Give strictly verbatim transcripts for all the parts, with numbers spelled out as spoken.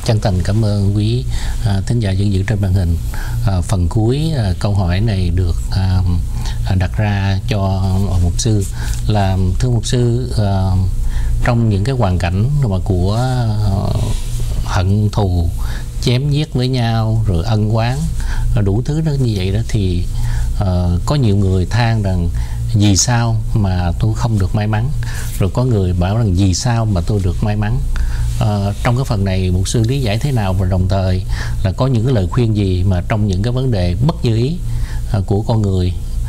chân thành cảm ơn quý à, thính giả dân dự trên màn hình. À, phần cuối à, câu hỏi này được à, đặt ra cho mục sư là: thưa mục sư, à, trong những cái hoàn cảnh mà của à, hận thù, chém giết với nhau, rồi ân oán, đủ thứ đó như vậy đó, thì uh, có nhiều người than rằng vì sao mà tôi không được may mắn, rồi có người bảo rằng vì sao mà tôi được may mắn. Uh, trong cái phần này mục sư lý giải thế nào, và đồng thời là có những cái lời khuyên gì mà trong những cái vấn đề bất như ý uh, của con người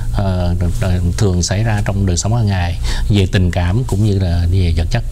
uh, thường xảy ra trong đời sống hàng ngày về tình cảm cũng như là về vật chất.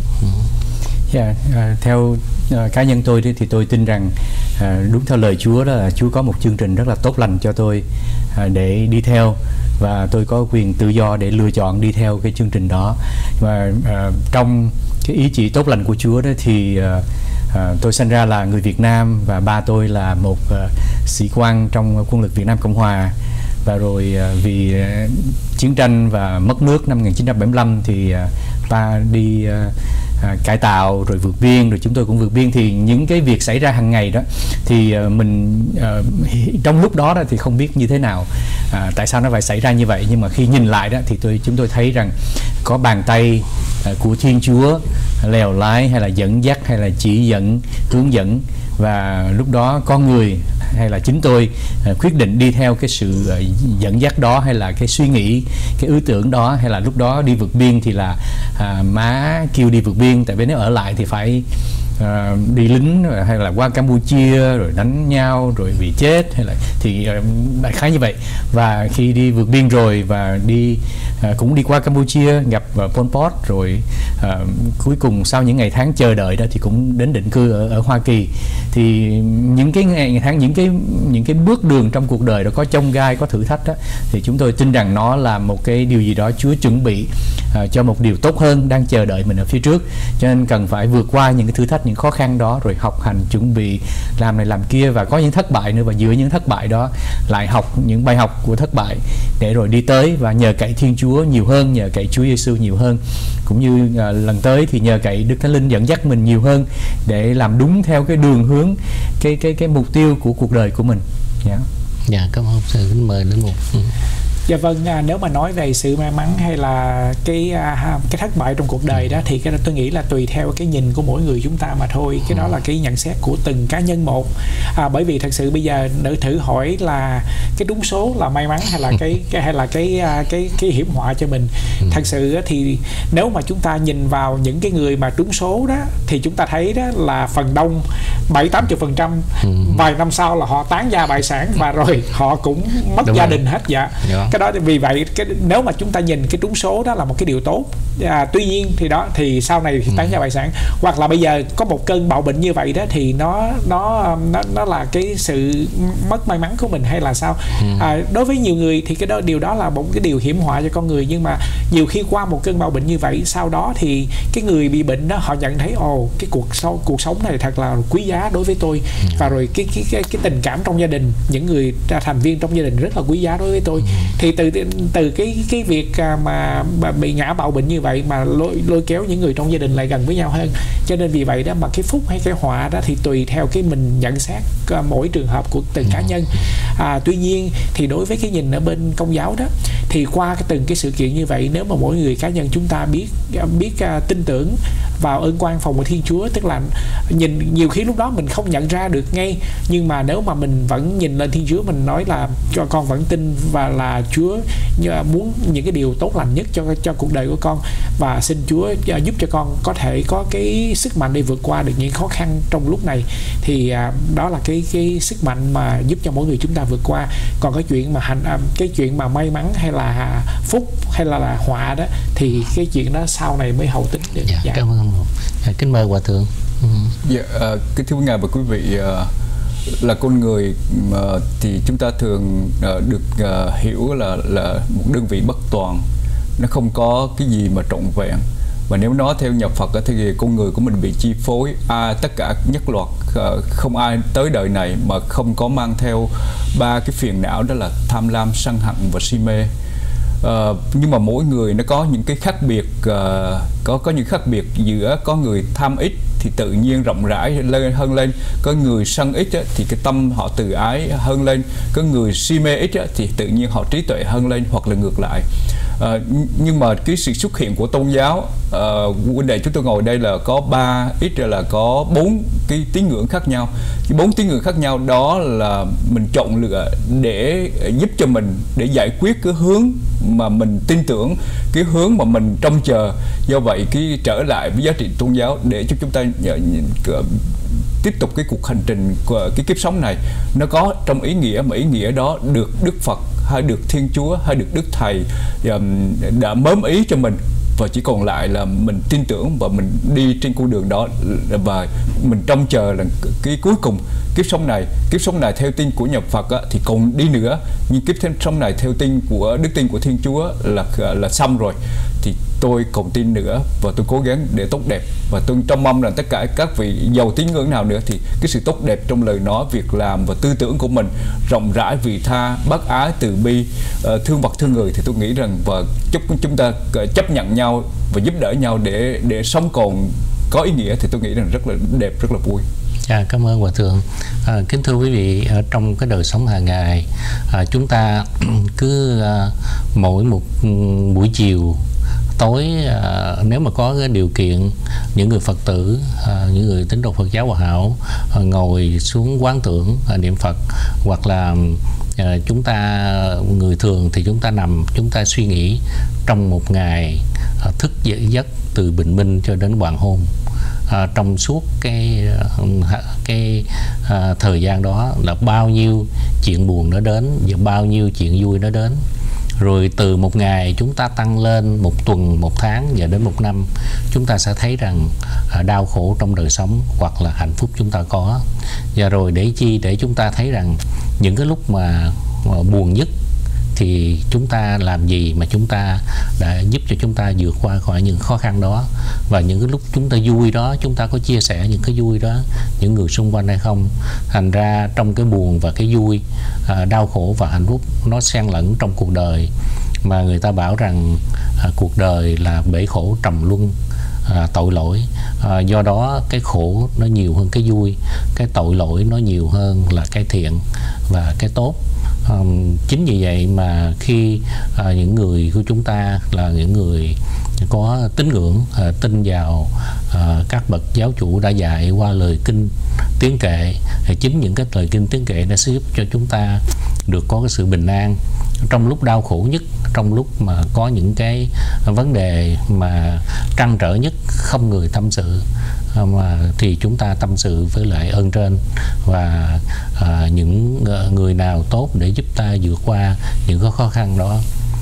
Yeah, uh, theo uh, cá nhân tôi thì tôi tin rằng uh, đúng theo lời Chúa đó là Chúa có một chương trình rất là tốt lành cho tôi uh, để đi theo, và tôi có quyền tự do để lựa chọn đi theo cái chương trình đó. Và uh, trong cái ý chỉ tốt lành của Chúa đó thì uh, uh, tôi sinh ra là người Việt Nam, và ba tôi là một uh, sĩ quan trong quân lực Việt Nam Cộng Hòa. Và rồi uh, vì uh, chiến tranh và mất nước năm một nghìn chín trăm bảy mươi lăm thì uh, ba đi uh, À, cải tạo rồi vượt biên, rồi chúng tôi cũng vượt biên. Thì những cái việc xảy ra hàng ngày đó thì uh, mình uh, trong lúc đó, đó thì không biết như thế nào, à, tại sao nó phải xảy ra như vậy. Nhưng mà khi nhìn lại đó thì tôi chúng tôi thấy rằng có bàn tay uh, của Thiên Chúa lèo lái, hay là dẫn dắt, hay là chỉ dẫn, hướng dẫn. Và lúc đó con người hay là chính tôi uh, quyết định đi theo cái sự uh, dẫn dắt đó, hay là cái suy nghĩ, cái ý tưởng đó. Hay là lúc đó đi vượt biên thì là uh, má kêu đi vượt biên, tại vì nếu ở lại thì phải uh, đi lính, hay là qua Campuchia rồi đánh nhau rồi bị chết, hay là thì uh, đại khái như vậy. Và khi đi vượt biên rồi và đi uh, cũng đi qua Campuchia gặp uh, Pol Pot, rồi uh, cuối cùng sau những ngày tháng chờ đợi đó thì cũng đến định cư ở, ở Hoa Kỳ. Thì những cái ngày tháng, những cái những cái bước đường trong cuộc đời đó có chông gai, có thử thách đó, thì chúng tôi tin rằng nó là một cái điều gì đó Chúa chuẩn bị uh, cho một điều tốt hơn đang chờ đợi mình ở phía trước. Cho nên cần phải vượt qua những cái thử thách, những khó khăn đó, rồi học hành, chuẩn bị làm này làm kia, và có những thất bại nữa, và giữa những thất bại đó lại học những bài học của thất bại để rồi đi tới, và nhờ cậy Thiên Chúa nhiều hơn, nhờ cậy Chúa Giêsu nhiều hơn, cũng như uh, lần tới thì nhờ cậy Đức Thánh Linh dẫn dắt mình nhiều hơn để làm đúng theo cái đường hướng, cái cái cái mục tiêu của cuộc đời của mình. Dạ. Dạ, cảm ơn sư. Kính mời đến một. Ừ. Dạ vâng, à, nếu mà nói về sự may mắn hay là cái à, cái thất bại trong cuộc đời đó, thì cái đó tôi nghĩ là tùy theo cái nhìn của mỗi người chúng ta mà thôi. Cái đó là cái nhận xét của từng cá nhân một. À, bởi vì thật sự bây giờ nữ thử hỏi là cái trúng số là may mắn hay là cái, cái hay là cái cái cái, cái hiểm họa cho mình. Thật sự thì nếu mà chúng ta nhìn vào những cái người mà trúng số đó, thì chúng ta thấy đó là phần đông bảy tám mươi phần trăm vài năm sau là họ tán gia bại sản, và rồi họ cũng mất Đúng gia rồi. đình hết. Dạ. Dạ. Cái đó vì vậy cái, nếu mà chúng ta nhìn cái trúng số đó là một cái điều tốt. À, tuy nhiên thì đó thì sau này thì tán gia bại sản, hoặc là bây giờ có một cơn bạo bệnh như vậy đó, thì nó nó nó nó là cái sự mất may mắn của mình hay là sao? À, đối với nhiều người thì cái đó điều đó là một cái điều hiểm họa cho con người. Nhưng mà nhiều khi qua một cơn bạo bệnh như vậy, sau đó thì cái người bị bệnh đó họ nhận thấy ồ cái cuộc sống cuộc sống này thật là quý giá đối với tôi, và rồi cái cái cái, cái tình cảm trong gia đình, những người thành viên trong gia đình rất là quý giá đối với tôi. Thì từ từ cái cái việc mà, mà bị ngã bạo bệnh như vậy mà lôi lôi kéo những người trong gia đình lại gần với nhau hơn. Cho nên vì vậy đó mà cái phúc hay cái họa đó thì tùy theo cái mình nhận xét mỗi trường hợp của từng cá nhân. À, tuy nhiên thì đối với cái nhìn ở bên Công giáo đó, thì qua cái từng cái sự kiện như vậy, nếu mà mỗi người cá nhân chúng ta biết biết uh, tin tưởng vào ơn quan phòng của Thiên Chúa, tức là nhìn nhiều khi lúc đó mình không nhận ra được ngay, nhưng mà nếu mà mình vẫn nhìn lên Thiên Chúa, mình nói là cho con vẫn tin và là Chúa muốn những cái điều tốt lành nhất cho cho cuộc đời của con, và xin Chúa giúp cho con có thể có cái sức mạnh để vượt qua được những khó khăn trong lúc này. Thì à, đó là cái cái sức mạnh mà giúp cho mỗi người chúng ta vượt qua. Còn cái chuyện mà hành cái chuyện mà may mắn hay là phúc hay là, là họa đó, thì cái chuyện đó sau này mới hậu tính được. Dạ, dạ. Cảm ơn. Dạ, kính mời Hòa Thượng. Ừ. Dạ, uh, kính thưa ngài và quý vị, uh, là con người uh, thì chúng ta thường uh, được uh, hiểu là là một đơn vị bất toàn, nó không có cái gì mà trọn vẹn. Và nếu nói theo nhập Phật thì con người của mình bị chi phối, à, tất cả nhất loạt, uh, không ai tới đời này mà không có mang theo ba cái phiền não, đó là tham lam, sân hận và si mê. Uh, nhưng mà mỗi người nó có những cái khác biệt, uh, có có những khác biệt giữa có người tham ít thì tự nhiên rộng rãi lên hơn lên. Có người sân ít á, thì cái tâm họ từ ái hơn lên. Có người si mê ít á, thì tự nhiên họ trí tuệ hơn lên, hoặc là ngược lại. À, nhưng mà cái sự xuất hiện của tôn giáo, uh, huynh đệ chúng tôi ngồi đây là có ba, ít ra là có bốn cái tín ngưỡng khác nhau. Cái bốn tín ngưỡng khác nhau đó là mình chọn lựa để giúp cho mình để giải quyết cái hướng mà mình tin tưởng, cái hướng mà mình trông chờ. Do vậy cái trở lại với giá trị tôn giáo để cho chúng ta tiếp tục cái cuộc hành trình của cái kiếp sống này nó có trong ý nghĩa, mà ý nghĩa đó được Đức Phật hay được Thiên Chúa hay được Đức Thầy đã mớm ý cho mình, và chỉ còn lại là mình tin tưởng và mình đi trên con đường đó, và mình trông chờ là cái cuối cùng kiếp sống này kiếp sống này theo tin của nhà Phật á, thì còn đi nữa, nhưng kiếp sống này theo tin của đức tin của Thiên Chúa là là xong rồi, thì tôi còn tin nữa và tôi cố gắng để tốt đẹp. Và tôi trông mong rằng tất cả các vị giàu tín ngưỡng nào nữa thì cái sự tốt đẹp trong lời nói, việc làm và tư tưởng của mình rộng rãi, vị tha, bác ái, từ bi, thương vật thương người, thì tôi nghĩ rằng và chúc chúng ta chấp nhận nhau và giúp đỡ nhau để để sống còn có ý nghĩa, thì tôi nghĩ rằng rất là đẹp, rất là vui. À, cảm ơn Hòa Thượng. À, kính thưa quý vị, ở trong cái đời sống hàng ngày, à, chúng ta cứ à, mỗi một buổi chiều tối, à, nếu mà có cái điều kiện, những người Phật tử, à, những người tín đồ Phật giáo Hòa Hảo à, ngồi xuống quán tưởng, à, niệm Phật, hoặc là à, chúng ta người thường thì chúng ta nằm, chúng ta suy nghĩ trong một ngày, à, thức dậy giấc từ bình minh cho đến hoàng hôn. À, trong suốt cái cái à, thời gian đó là bao nhiêu chuyện buồn nó đến và bao nhiêu chuyện vui nó đến. Rồi từ một ngày chúng ta tăng lên một tuần, một tháng và đến một năm, chúng ta sẽ thấy rằng à, đau khổ trong đời sống hoặc là hạnh phúc chúng ta có. Và rồi để chi? Để chúng ta thấy rằng những cái lúc mà, mà buồn nhất thì chúng ta làm gì mà chúng ta đã giúp cho chúng ta vượt qua khỏi những khó khăn đó. Và những cái lúc chúng ta vui đó, chúng ta có chia sẻ những cái vui đó những người xung quanh hay không. Thành ra trong cái buồn và cái vui, à, đau khổ và hạnh phúc nó xen lẫn trong cuộc đời. Mà người ta bảo rằng à, cuộc đời là bể khổ trầm luân, à, tội lỗi, à, do đó cái khổ nó nhiều hơn cái vui, cái tội lỗi nó nhiều hơn là cái thiện và cái tốt. Um, chính vì vậy mà khi uh, những người của chúng ta là những người có tín ngưỡng, uh, tin vào uh, các bậc giáo chủ đã dạy qua lời kinh tiếng kệ, thì chính những cái lời kinh tiếng kệ đã sẽ giúp cho chúng ta được có cái sự bình an trong lúc đau khổ nhất, trong lúc mà có những cái vấn đề mà trăn trở nhất, không người tâm sự, mà thì chúng ta tâm sự với lại ơn trên và à, những người nào tốt để giúp ta vượt qua những cái khó khăn đó.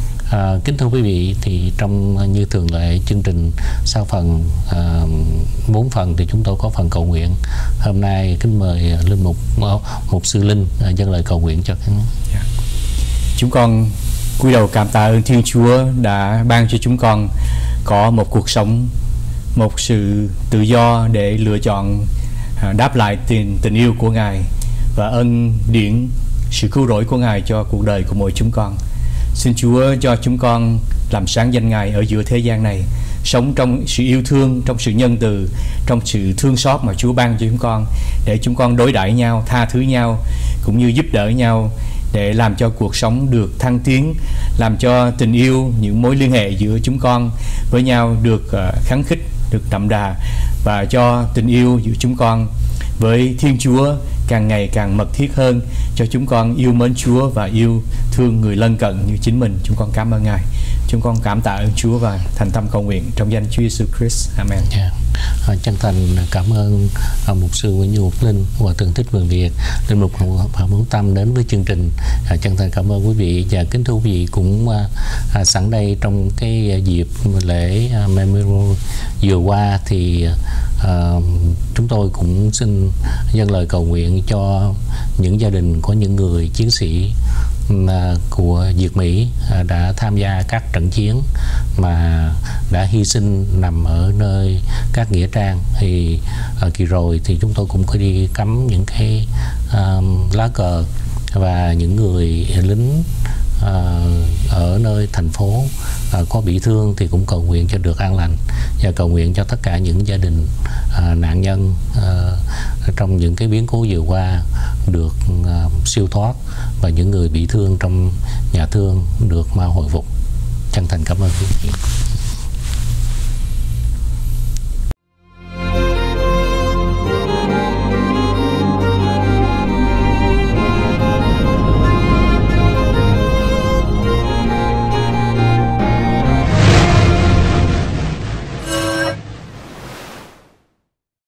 À, kính thưa quý vị, thì trong như thường lệ chương trình sau phần à, bốn phần thì chúng tôi có phần cầu nguyện. Hôm nay kính mời linh mục mục sư Linh à, dâng lời cầu nguyện cho các. Yeah. Chúng con cúi đầu cảm tạ ơn Thiên Chúa đã ban cho chúng con có một cuộc sống, một sự tự do để lựa chọn à, đáp lại tình tình yêu của Ngài và ân điển sự cứu rỗi của Ngài cho cuộc đời của mỗi chúng con. Xin Chúa cho chúng con làm sáng danh Ngài ở giữa thế gian này, sống trong sự yêu thương, trong sự nhân từ, trong sự thương xót mà Chúa ban cho chúng con, để chúng con đối đãi nhau, tha thứ nhau, cũng như giúp đỡ nhau, để làm cho cuộc sống được thăng tiến, làm cho tình yêu, những mối liên hệ giữa chúng con với nhau được uh, khắng khích, được đậm đà, và cho tình yêu giữa chúng con với Thiên Chúa càng ngày càng mật thiết hơn, cho chúng con yêu mến Chúa và yêu thương người lân cận như chính mình. Chúng con cảm ơn Ngài. Chúng con cảm tạ ơn Chúa và thành tâm cầu nguyện trong danh Chúa Giêsu Christ. Amen. Yeah. À, chân thành cảm ơn à, mục sư Nguyễn Như Mục Linh và Tường Thích Vườn Việt, linh mục Phạm Hữu Tâm đến với chương trình. À, chân thành cảm ơn quý vị và kính thưa quý vị cũng à, à, sẵn đây trong cái dịp lễ à, Memorial vừa qua thì à, chúng tôi cũng xin dâng lời cầu nguyện cho những gia đình có những người chiến sĩ của Việt Mỹ đã tham gia các trận chiến mà đã hy sinh nằm ở nơi các nghĩa trang. Thì uh, kỳ rồi thì chúng tôi cũng có đi cắm những cái uh, lá cờ và những người lính à, ở nơi thành phố à, có bị thương thì cũng cầu nguyện cho được an lành, và cầu nguyện cho tất cả những gia đình à, nạn nhân à, trong những cái biến cố vừa qua được à, siêu thoát, và những người bị thương trong nhà thương được mau hồi phục. Chân thành cảm ơn quý vị.